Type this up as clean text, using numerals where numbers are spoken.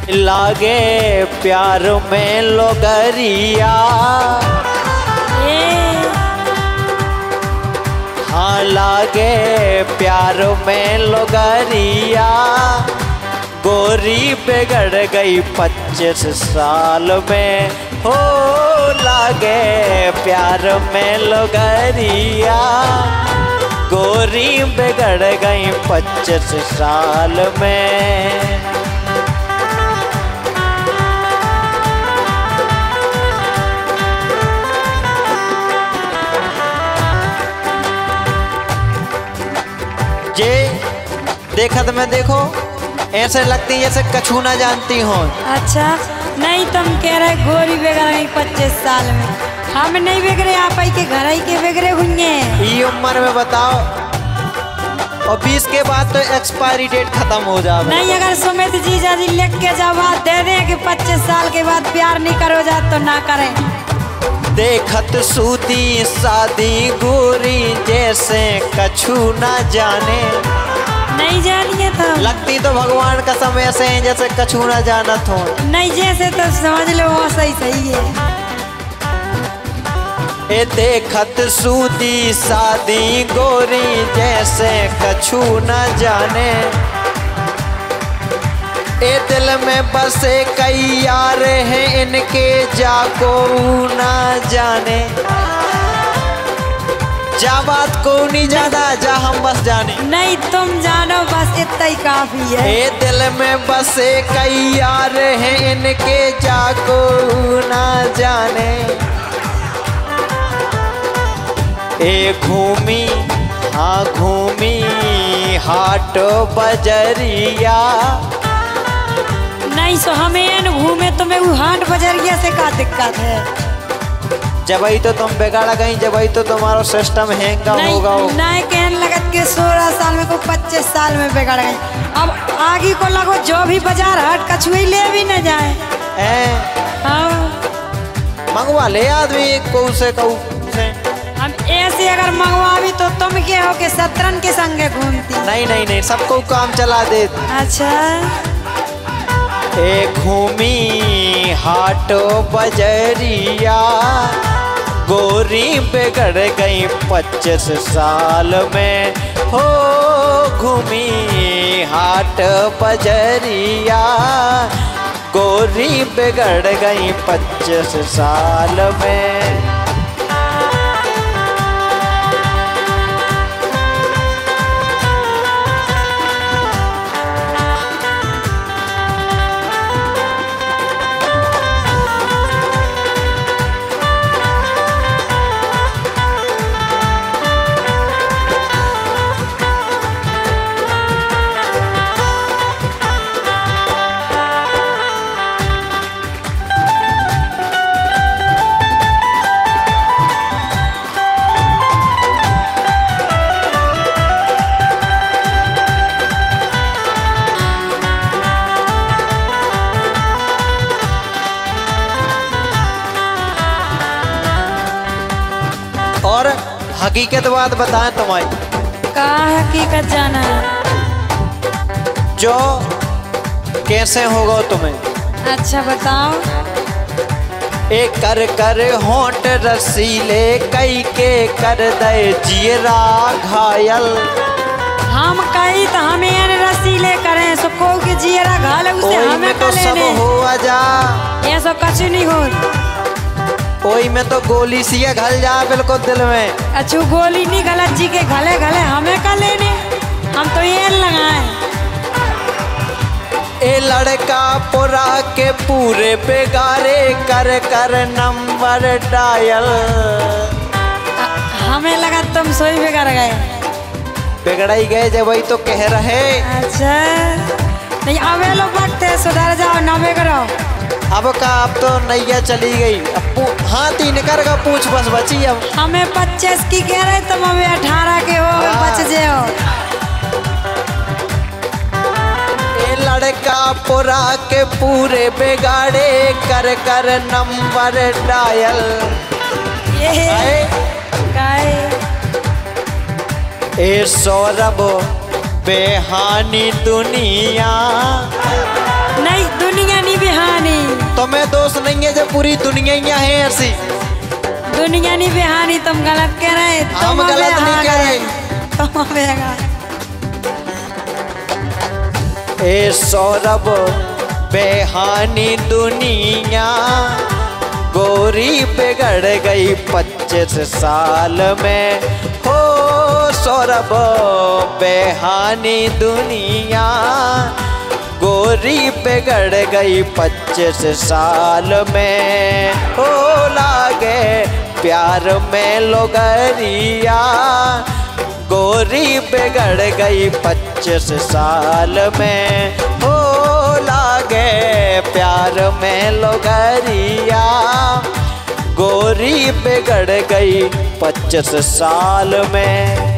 लागे प्यार में लोगरिया, हाँ लागे प्यार में लोगरिया। गोरी बिगड़ गई 25 साल में, हो लागे प्यार में लोगरिया। गोरी बिगड़ गई 25 साल में। ये देखत में देखो ऐसे लगती जैसे कछु ना जानती हो। अच्छा नहीं, तुम कह रहे गोरी बिगड़ गई 25 साल में, हम नहीं बिगड़े, आप ही के घर ही के बिगड़े होंगे। ये उम्र में बताओ, और 20 के बाद तो एक्सपायरी डेट खत्म हो जाए। नहीं, अगर सुमित जीजा जी लिख के जवाब दे दें कि 25 साल के बाद प्यार नहीं करो जा तो ना करें। देखत सूदी शादी गोरी जैसे कछु ना जाने। नहीं जानिए तो लगती तो भगवान का समय से जैसे कछु ना जानत हो। नहीं जैसे तो समझ लो वो सही सही है। ए देखत सूदी शादी गोरी जैसे कछु ना जाने। ए दिल में बसे कई यार हैं इनके जाको ना जाने। जा बात को नहीं जाना, जा हम बस जाने। नहीं तुम जानो बस इतना ही काफी है। ए दिल में बसे कई यार हैं इनके जाको ना जाने। ए घूमी हाँ घूमी हाट बजरिया। नहीं सो हमें घूमे तुम्हें वो हाट बजरिया से का दिक्कत है। जब ही तो तुम बिगाड़ा गई, जब ही तो तुम्हारा सिस्टम हैंगा होगा। नहीं कहने लगत के 16 साल में को 25 साल में बिगड़ गई। अब आगे को लगो जो भी बाजार हाट कछुई ले भी न जाए। हाँ मंगवा ले आदमी को से कहू से। हम ऐसे अगर मंगवा भी तो तुम क्या हो के शतरन के संगे घूमती। नहीं नहीं नहीं, सबको काम चला दे। अच्छा ए घूमी हाट बजरिया। गोरी बिगड़ गई 25 साल में, हो घूमी हाट बजरिया। गोरी बिगड़ गई 25 साल में। और हकीकत बात बताएं तुम्हारी। का हकीकत जाना जो कैसे होगा तुम्हें। अच्छा बताओ। एक कर कर होंठ रसीले कई के कर दे जीरा घायल। हम कही तो हमें रसीले करें सुखो के जीरा घायल उसे हमें तो सब हो जा। ये सब कुछ नहीं हो। ओई में तो गोली सिया घल जा बिल्कुल दिल में। अच्छू गोली नहीं गलत जी के घले घले हमें का लेने, हम तो ये लगाए। ए लड़का पुरा के पूरे बेगारे कर कर नंबर डायल। हमें लगा तुम सोई बिगड़ गए। बिगड़ ही गए जब वही तो कह रहे। अच्छा नहीं अबे लो वक्त है, सुधर जाओ ना बिगड़ो। अब का अब तो नैया चली गई। अब हाथी निकर का पूछ बस बची। अब हमें 25 की कह रहे तुम अभी 18 के हो बच जाओ। ए लड़का पुरा के पूरे बिगाड़े कर कर नंबर डायल। ए सौरभ बेहानी दुनिया। नहीं दुनिया तुम्हें दोष नहीं है जब पूरी दुनिया यहाँ है ऐसी। दुनिया नहीं बेहानी, तुम गलत कह रहे। हम गलत नहीं कह रहे। ए सौरभ बेहानी दुनिया गोरी बिगड़ गई 25 साल में। हो सौरभ बेहानी दुनिया गोरी बिगड़ गई 25 साल में। हो लागे प्यार में लोगरिया गोरी बिगड़ गई 25 साल में। हो लागे प्यार में लोगरिया गोरी बिगड़ गई 25 साल में।